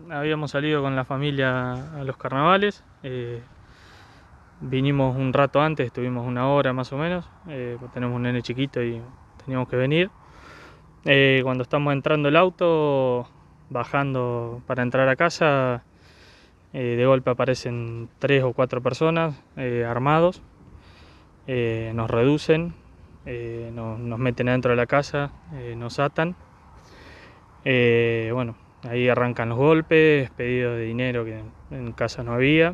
habíamos salido con la familia a los carnavales. Vinimos un rato antes, estuvimos una hora más o menos, porque tenemos un nene chiquito y teníamos que venir. Cuando estamos entrando el auto, bajando para entrar a casa, de golpe aparecen 3 o 4 personas armados, nos reducen, nos meten adentro de la casa, nos atan. Bueno, ahí arrancan los golpes, pedidos de dinero que en casa no había,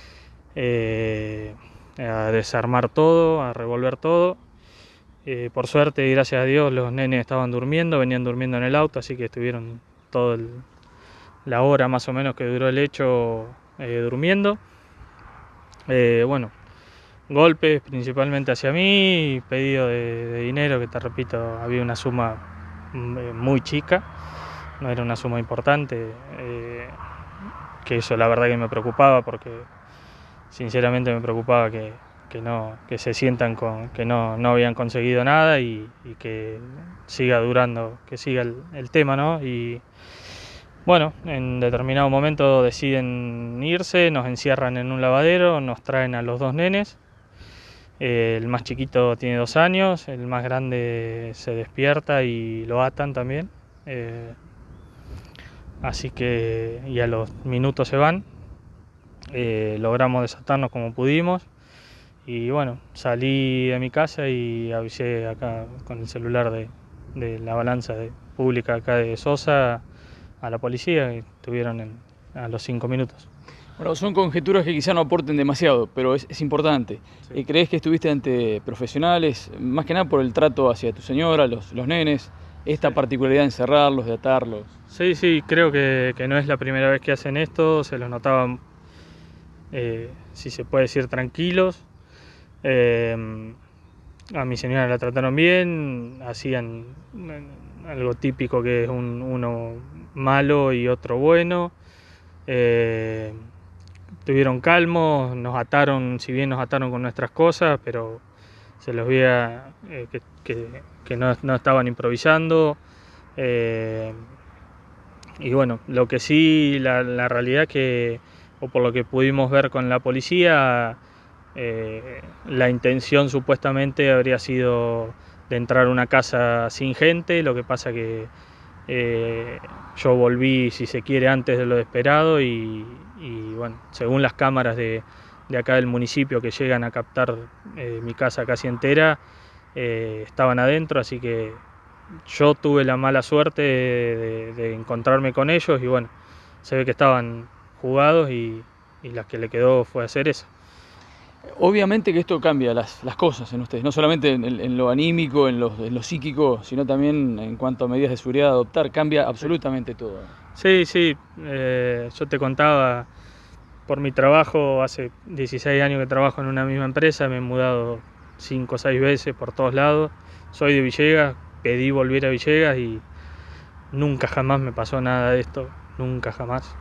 a desarmar todo, a revolver todo. Por suerte y gracias a Dios los nenes estaban durmiendo, venían durmiendo en el auto, así que estuvieron toda la hora más o menos que duró el hecho durmiendo. Bueno, golpes principalmente hacia mí, pedido de dinero que te repito, había una suma muy chica. No era una suma importante, que eso la verdad que me preocupaba porque sinceramente me preocupaba que se sientan que no habían conseguido nada y que siga durando, que siga el tema, ¿no? Y bueno, en determinado momento deciden irse, nos encierran en un lavadero, nos traen a los 2 nenes. El más chiquito tiene 2 años, el más grande se despierta y lo atan también. Así que y a los minutos se van. Logramos desatarnos como pudimos y bueno, salí de mi casa y avisé acá con el celular de la balanza pública acá de Sosa a la policía, y estuvieron a los 5 minutos. Bueno, son conjeturas que quizá no aporten demasiado, pero es importante. Sí. ¿Crees que estuviste ante profesionales, más que nada por el trato hacia tu señora, los nenes, esta Sí. particularidad de encerrarlos, de atarlos? Sí, creo que no es la primera vez que hacen esto, se los notaban, si se puede decir, tranquilos. A mi señora la trataron bien, hacían algo típico que es uno malo y otro bueno. Estuvieron calmos, nos ataron, si bien nos ataron con nuestras cosas, pero se los veía que no estaban improvisando. Y bueno, lo que sí, la realidad que, o por lo que pudimos ver con la policía, la intención supuestamente habría sido de entrar a una casa sin gente. Lo que pasa que yo volví, si se quiere, antes de lo esperado y bueno, según las cámaras de acá del municipio que llegan a captar mi casa casi entera, estaban adentro, así que yo tuve la mala suerte de encontrarme con ellos y bueno, se ve que estaban jugados y la que le quedó fue hacer eso. Obviamente que esto cambia las cosas en ustedes, no solamente en lo anímico, en lo psíquico, sino también en cuanto a medidas de seguridad a adoptar, cambia absolutamente todo. Sí, yo te contaba, por mi trabajo, hace 16 años que trabajo en una misma empresa, me he mudado 5 o 6 veces por todos lados, soy de Villegas, pedí volver a Villegas y nunca jamás me pasó nada de esto, nunca jamás.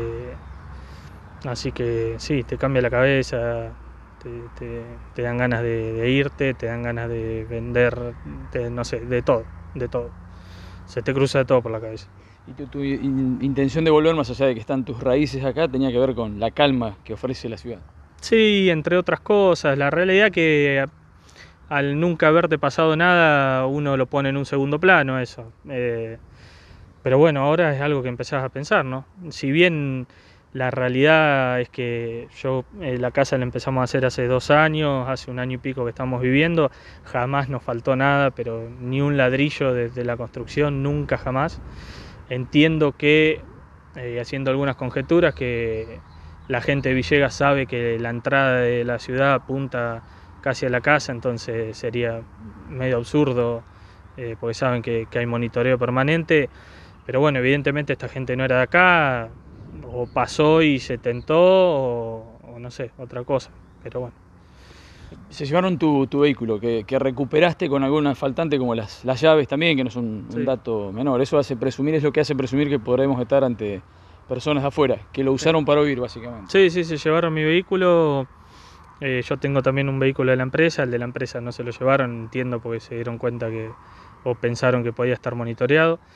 Así que sí, te cambia la cabeza, te dan ganas de irte, te dan ganas de vender, no sé, de todo. Se te cruza de todo por la cabeza. Y tu intención de volver, más allá de que están tus raíces acá, tenía que ver con la calma que ofrece la ciudad. Sí, entre otras cosas, la realidad que al nunca haberte pasado nada, uno lo pone en un segundo plano eso. Pero bueno, ahora es algo que empezás a pensar, ¿no? Si bien la realidad es que la casa la empezamos a hacer hace 2 años, hace 1 año y pico que estamos viviendo, jamás nos faltó nada, pero ni un ladrillo de la construcción, nunca jamás. Entiendo que, haciendo algunas conjeturas, que la gente de Villegas sabe que la entrada de la ciudad apunta casi a la casa, entonces sería medio absurdo, porque saben que hay monitoreo permanente. Pero bueno, evidentemente esta gente no era de acá, o pasó y se tentó, o no sé, otra cosa, pero bueno. Se llevaron tu vehículo, que recuperaste con alguna faltante, como las llaves también, que no es un dato menor. Eso es lo que hace presumir que podremos estar ante personas de afuera, que lo usaron para huir, básicamente. Sí, se llevaron mi vehículo. Yo tengo también un vehículo de la empresa, el de la empresa no se lo llevaron, entiendo, porque se dieron cuenta o pensaron que podía estar monitoreado.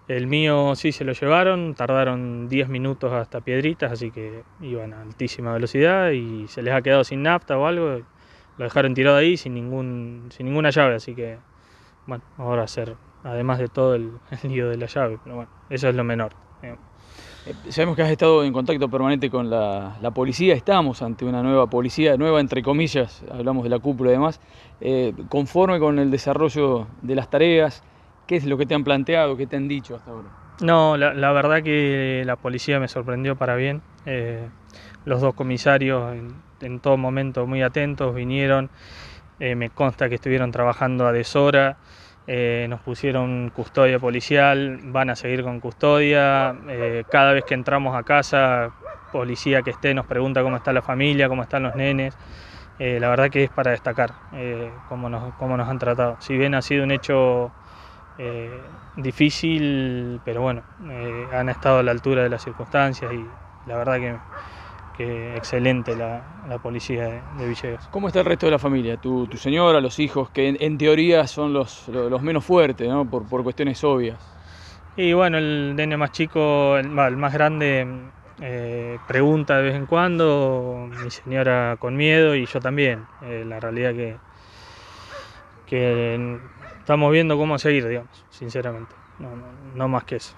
El mío sí se lo llevaron, tardaron 10 minutos hasta Piedritas, así que iban a altísima velocidad y se les ha quedado sin nafta o algo. Lo dejaron tirado ahí sin ninguna llave, así que bueno, ahora hacer, además de todo el lío de la llave, pero bueno, eso es lo menor. Sabemos que has estado en contacto permanente con la policía, estamos ante una nueva policía, nueva entre comillas, hablamos de la cúpula y demás, conforme con el desarrollo de las tareas. ¿Qué es lo que te han planteado, qué te han dicho hasta ahora? No, la verdad que la policía me sorprendió para bien. Los dos comisarios en todo momento muy atentos, vinieron, me consta que estuvieron trabajando a deshora, nos pusieron custodia policial, van a seguir con custodia. Cada vez que entramos a casa, policía que esté nos pregunta cómo está la familia, cómo están los nenes. La verdad que es para destacar cómo nos han tratado. Si bien ha sido un hecho difícil, pero bueno, han estado a la altura de las circunstancias y la verdad que excelente la policía de Villegas. ¿Cómo está el resto de la familia? Tu señora, los hijos, que en teoría son los menos fuertes, ¿no? Por cuestiones obvias. Y bueno, el nene más chico, el más grande, pregunta de vez en cuando, mi señora con miedo y yo también. La realidad que estamos viendo cómo seguir, digamos, sinceramente. No más que eso.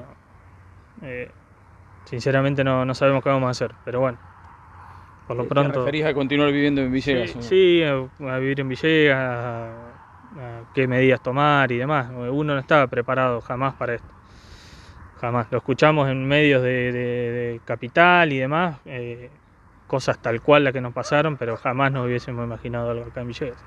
Sinceramente no sabemos qué vamos a hacer, pero bueno, por lo pronto... ¿Te referís a continuar viviendo en Villegas? Sí, a vivir en Villegas, a qué medidas tomar y demás. Uno no estaba preparado jamás para esto. Jamás. Lo escuchamos en medios de Capital y demás, cosas tal cual las que nos pasaron, pero jamás nos hubiésemos imaginado algo acá en Villegas.